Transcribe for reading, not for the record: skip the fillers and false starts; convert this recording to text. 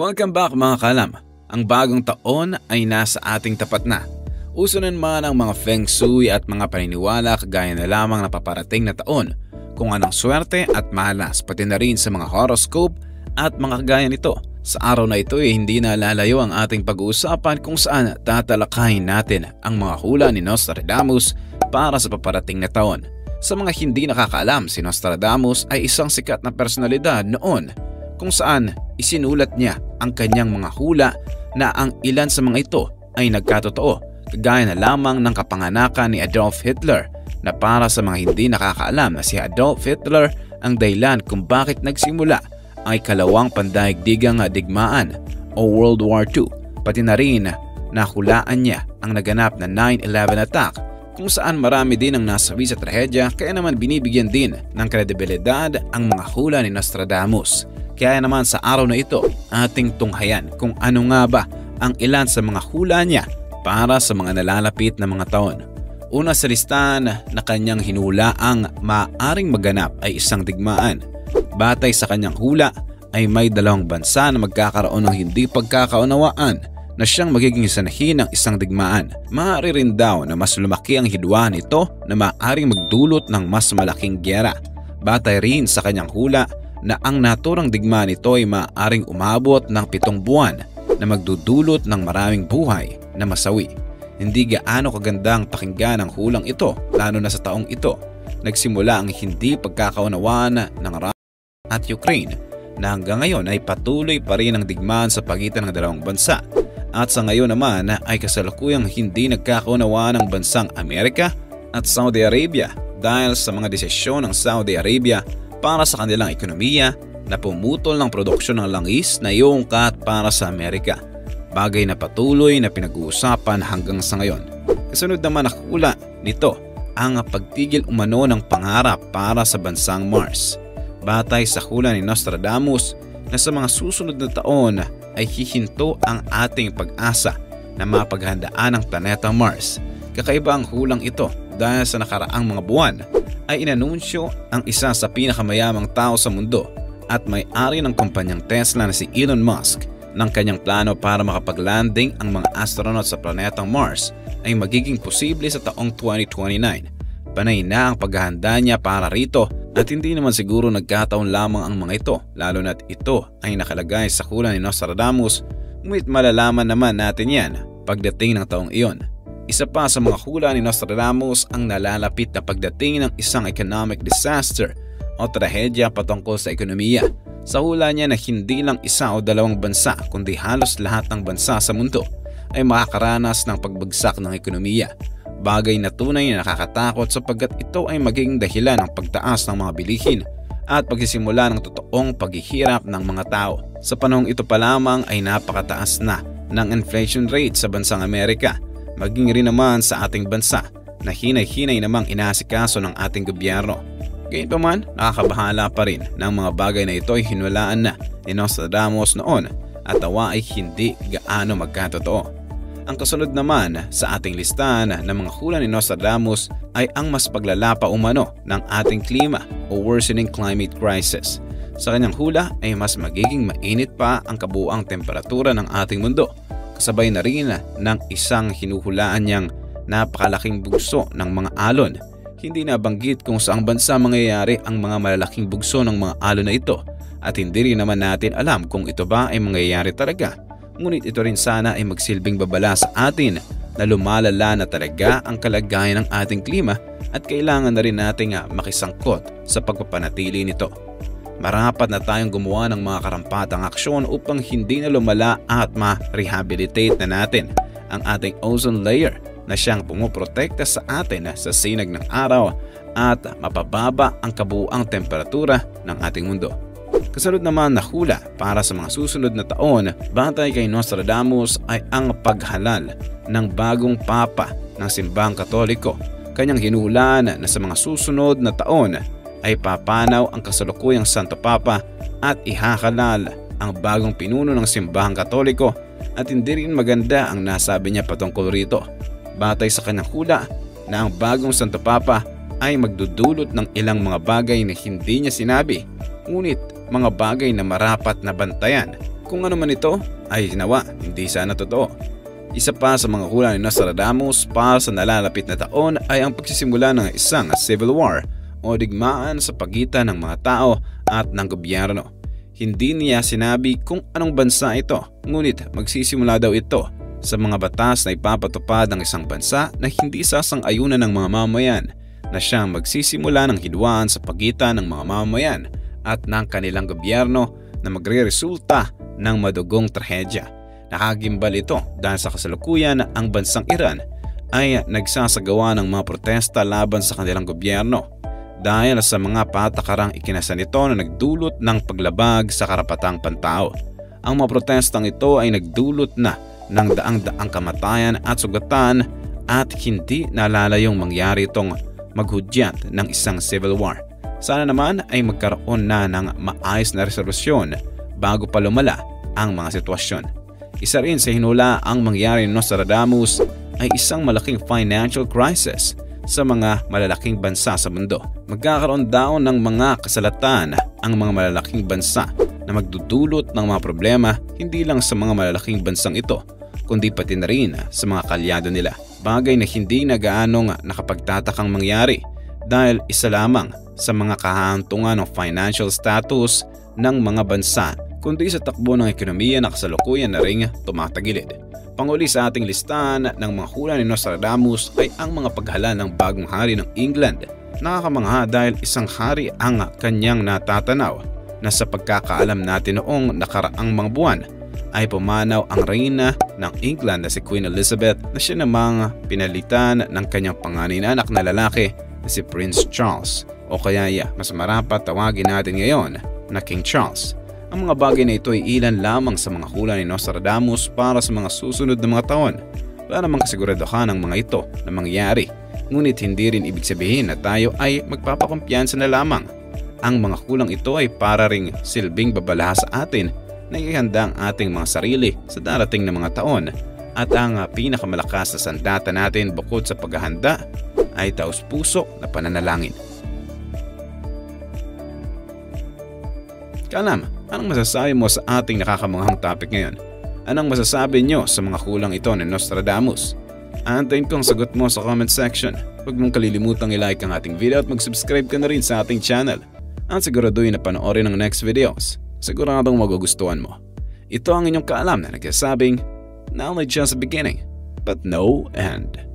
Welcome back mga kalam. Ang bagong taon ay nasa ating tapat na. Uso na naman ang mga feng shui at mga paniniwala kagaya na lamang na paparating na taon, kung anong swerte at malas, pati na rin sa mga horoscope at mga kagaya nito. Sa araw na ito ay hindi na lalayo ang ating pag-uusapan kung saan tatalakayin natin ang mga hula ni Nostradamus para sa paparating na taon. Sa mga hindi nakakaalam, si Nostradamus ay isang sikat na personalidad noon kung saan isinulat niya ang kanyang mga hula na ang ilan sa mga ito ay nagkatotoo, kagaya na lamang ng kapanganakan ni Adolf Hitler na para sa mga hindi nakakaalam na si Adolf Hitler ang dahilan kung bakit nagsimula ay kalawang pandaigdigang digmaan o World War II, pati na rin nahulaan niya ang naganap na 9/11 attack kung saan marami din ang nasawi sa trahedya, kaya naman binibigyan din ng kredibilidad ang mga hula ni Nostradamus. Kaya naman sa araw na ito, ating tunghayan kung ano nga ba ang ilan sa mga hula niya para sa mga nalalapit na mga taon. Una sa listahan na kanyang hinula ang maaaring maganap ay isang digmaan. Batay sa kanyang hula ay may dalawang bansa na magkakaroon ng hindi pagkakaunawaan na siyang magiging sanhi ng isang digmaan. Maaari rin daw na mas lumaki ang hidwaan nito na maaaring magdulot ng mas malaking gyera. Batay rin sa kanyang hula na ang naturang digmaan nito ay maaaring umabot ng 7 buwan na magdudulot ng maraming buhay na masawi. Hindi gaano kagandang pakinggan ang hulang ito, lalo na sa taong ito. Nagsimula ang hindi pagkakaunawaan ng Russia at Ukraine na hanggang ngayon ay patuloy pa rin ang digmaan sa pagitan ng dalawang bansa. At sa ngayon naman ay kasalukuyang hindi nagkakaunawaan ng bansang Amerika at Saudi Arabia dahil sa mga desisyon ng Saudi Arabia para sa kanilang ekonomiya na pumutol ng produksyon ng langis na iuungkat para sa Amerika. Bagay na patuloy na pinag-uusapan hanggang sa ngayon. Kasunod naman na hula nito ang pagtigil umano ng pangarap para sa bansang Mars. Batay sa hula ni Nostradamus na sa mga susunod na taon ay hihinto ang ating pag-asa na mapaghandaan ang planeta Mars. Kakaiba ang hulang ito dahil sa nakaraang mga buwan ay inanunsyo ang isa sa pinakamayamang tao sa mundo at may-ari ng kumpanyang Tesla na si Elon Musk ng kanyang plano para makapag-landing ang mga astronaut sa planetang Mars ay magiging posible sa taong 2029. Panay na ang paghahanda niya para rito at hindi naman siguro nagkataon lamang ang mga ito, lalo na't ito ay nakalagay sa hula ni Nostradamus, ngunit malalaman naman natin yan pagdating ng taong iyon. Isa pa sa mga hula ni Nostradamus ang nalalapit na pagdating ng isang economic disaster o trahedya patungkol sa ekonomiya. Sa hula niya na hindi lang isa o dalawang bansa kundi halos lahat ng bansa sa mundo ay makakaranas ng pagbagsak ng ekonomiya. Bagay na tunay na nakakatakot sapagkat ito ay magiging dahilan ng pagtaas ng mga bilihin at pagsisimula ng totoong paghihirap ng mga tao. Sa panahong ito pa lamang ay napakataas na ng inflation rate sa bansang Amerika. Maging rin naman sa ating bansa na hinay-hinay namang inaasikaso ng ating gobyerno. Gayunpaman, nakakabahala pa rin ng mga bagay na ito ay hinulaan na ni Nostradamus noon at tawa ay hindi gaano magkatotoo. Ang kasunod naman sa ating listahan ng mga hula ni Nostradamus ay ang mas paglalapa umano ng ating klima o worsening climate crisis. Sa kanyang hula ay mas magiging mainit pa ang kabuuang temperatura ng ating mundo. Kasabay na rin ng isang hinuhulaan niyang napakalaking bugso ng mga alon. Hindi nabanggit kung saang bansa mangyayari ang mga malalaking bugso ng mga alon na ito at hindi rin naman natin alam kung ito ba ay mangyayari talaga. Ngunit ito rin sana ay magsilbing babala sa atin na lumalala na talaga ang kalagayan ng ating klima at kailangan na rin nating makisangkot sa pagpapanatili nito. Marapat na tayong gumawa ng mga karampatang aksyon upang hindi na lumala at ma-rehabilitate na natin ang ating ozone layer na siyang pumuprotekta sa atin sa sinag ng araw at mapababa ang kabuuang temperatura ng ating mundo. Kasunod naman na hula para sa mga susunod na taon batay kay Nostradamus ay ang paghalal ng bagong papa ng simbahang Katoliko. Kanyang hinulaan na sa mga susunod na taon ay papanaw ang kasalukuyang Santo Papa at ihahalal ang bagong pinuno ng simbahang Katoliko at hindi rin maganda ang nasabi niya patungkol rito. Batay sa kanyang hula na ang bagong Santo Papa ay magdudulot ng ilang mga bagay na hindi niya sinabi, ngunit mga bagay na marapat na bantayan Kung ano man ito ay nawa hindi sana totoo. Isa pa sa mga hula ni Nostradamus para sa nalalapit na taon ay ang pagsisimula ng isang civil war o digmaan sa pagitan ng mga tao at ng gobyerno. Hindi niya sinabi kung anong bansa ito, ngunit magsisimula daw ito sa mga batas na ipapatupad ng isang bansa na hindi sasang-ayunan ng mga mamamayan, na siyang magsisimula ng hidwaan sa pagitan ng mga mamamayan at ng kanilang gobyerno na magre-resulta ng madugong trahedya. Nakagimbal ito dahil sa kasalukuyan ang bansang Iran ay nagsasagawa ng mga protesta laban sa kanilang gobyerno dahil sa mga patakarang ikinasa nito na nagdulot ng paglabag sa karapatang pantao. Ang mga protestang ito ay nagdulot na ng daang-daang kamatayan at sugatan at hindi nalalayong mangyari itong maghudyat ng isang civil war. Sana naman ay magkaroon na ng maayos na resolusyon bago pa lumala ang mga sitwasyon. Isa rin sa hinula ang mangyari ni Nostradamus ay isang malaking financial crisis sa mga malalaking bansa sa mundo. Magkakaroon daw ng mga kasalatan ang mga malalaking bansa na magdudulot ng mga problema hindi lang sa mga malalaking bansang ito, kundi pati na rin sa mga kalyado nila. Bagay na hindi na gaanong nakapagtatakang mangyari dahil isa lamang sa mga kahantungan ng financial status ng mga bansa, kundi sa takbo ng ekonomiya na kasalukuyan na ring tumatagilid. Panguli sa ating listahan ng mga hula ni Nostradamus ay ang mga paghala ng bagong hari ng England. Nakakamangha dahil isang hari ang kanyang natatanaw na sa pagkakaalam natin noong nakaraang mga buwan ay pumanaw ang reyna ng England na si Queen Elizabeth na siya namang pinalitan ng kanyang panganay na anak na lalaki na si Prince Charles, o kaya mas marapat tawagin natin ngayon na King Charles. Ang mga bagay na ito ay ilan lamang sa mga hula ni Nostradamus para sa mga susunod na mga taon. Wala namang kasiguraduhan ng mga ito na mangyari, ngunit hindi rin ibig sabihin na tayo ay magpapakumpiyansa na lamang. Ang mga hulang ito ay para ring silbing babala sa atin na ihanda ang ating mga sarili sa darating na mga taon, at ang pinakamalakas na sandata natin bukod sa paghahanda ay taos-puso na pananalangin. Kalam, anong masasabi mo sa ating nakakamanghang topic ngayon? Anong masasabi nyo sa mga hulang ito ni Nostradamus? Antayin kong sagot mo sa comment section. Huwag mong kalilimutang i-like ang ating video at mag-subscribe ka na rin sa ating channel. At siguraduhin na panoorin ang next videos. Siguradong magugustuhan mo. Ito ang inyong kaalam na nagsasabing, knowledge just a beginning, but no end.